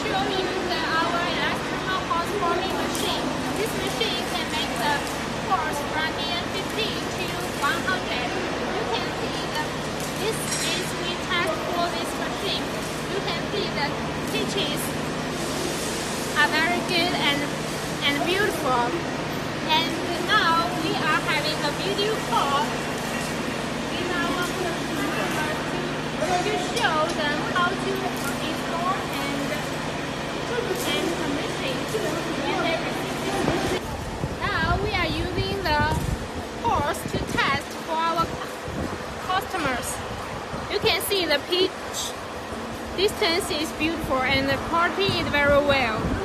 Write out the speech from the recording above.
show you our electrical horse forming machine. This machine can make the horse from near 50 to 100. You can see that this is we test for this machine. You can see the stitches are very good and beautiful. And now we are having a video call with our customers to show them how to install and commission. Now we are using the horse to test for our customers. You can see the pitch distance is beautiful and the quality is very well.